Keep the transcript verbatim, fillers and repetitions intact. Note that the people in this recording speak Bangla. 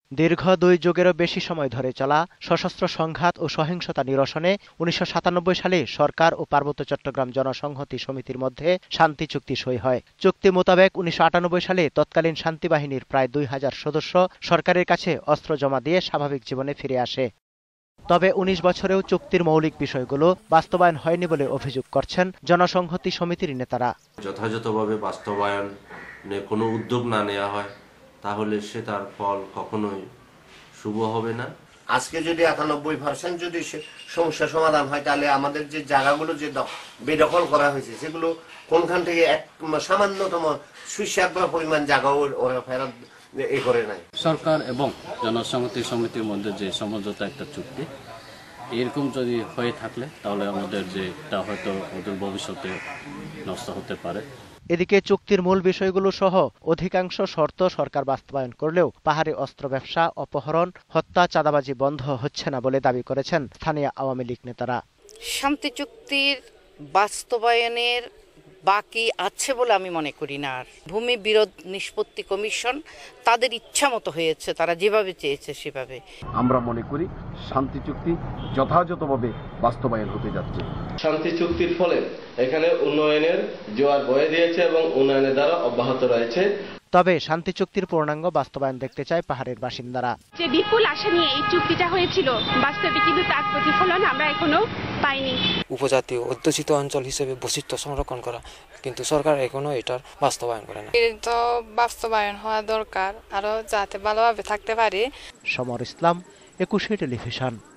দীর্ঘ দুই যুগেরও বেশি সময় ধরে চলা সশস্ত্র সংঘাত ও সহিংসতা নিরসনে উনিশশো সাতানব্বই সালে সরকার ও পার্বত্য চট্টগ্রাম জনসংহতি সমিতির মধ্যে শান্তি চুক্তি সই হয়। চুক্তি মোতাবেক উনিশশো আটানব্বই সালে তৎকালীন শান্তি বাহিনীর প্রায় দুই হাজার সদস্য সরকারের কাছে অস্ত্র জমা দিয়ে স্বাভাবিক জীবনে ফিরে আসে। তবে উনিশ বছরেও চুক্তির মৌলিক বিষয়গুলো বাস্তবায়ন হয়নি বলে অভিযোগ করছেন জনসংহতি সমিতির নেতারা। যথাযথভাবে বাস্তবায়নে কোনো উদ্যোগ না নেওয়া হয় তাহলে সে তার ফল কখনোই শুভ হবে না। আজকে যদি একানব্বই পার্সেন্ট যদি সমস্যা সমাধান হয় তাহলে আমাদের যে জায়গাগুলো যে বেদখল করা হয়েছে সেগুলো কোনখান থেকে এক সামান্যতম সুস্বাদু পরিমাণ জায়গাও ওরা ফেরত এ করে নাই। সরকার এবং জনসংহতি সমিতির মধ্যে যে সমঝোতা একটা চুক্তি এরকম যদি হয়ে থাকলে তাহলে আমাদের যে এটা হয়তো ওদের ভবিষ্যতে নষ্ট হতে পারে। এদিকে চুক্তির মূল বিষয়গুলো সহ অধিকাংশ শর্ত সরকার বাস্তবায়ন করলেও পাহাড়ি অস্ত্র ব্যবসা, অপহরণ, হত্যা, চাঁদাবাজি বন্ধ হচ্ছে না বলে দাবি করেছেন স্থানীয় আওয়ামী লীগ নেতারা। শান্তি চুক্তির বাস্তবায়নের বাকি আছে বলে আমি মনে করি না। আর ভূমি বিরোধ নিষ্পত্তি কমিশন তাদের ইচ্ছা মতো হয়েছে, তারা যেভাবে চেয়েছে সেভাবে। আমরা মনে করি শান্তি চুক্তি যথাযথভাবে বাস্তবায়ন হতে যাচ্ছে। শান্তি চুক্তির ফলে এখানে উন্নয়নের জোয়ার বয়ে দিয়েছে এবং উন্নয়নের দ্বারা অব্যাহত রয়েছে। তবে শান্তি চুক্তির পূর্ণাঙ্গ বাস্তবায়ন দেখতে চায় পাহাড়ের বাসিন্দারা। যে বিপুল আশা নিয়ে এই চুক্তিটা হয়েছিল বাস্তবে কিন্তু তার প্রতিফলন আমরা এখনো পাইনি। উপজাতীয় অধ্যুষিত অঞ্চল হিসেবে বৈচিত্র্য সংরক্ষণ করা, কিন্তু সরকার এখনো এটার বাস্তবায়ন করে না। তো বাস্তবায়ন হওয়া দরকার আরো যাতে ভালোভাবে থাকতে পারে। শমর ইসলাম, একুশে টেলিভিশন।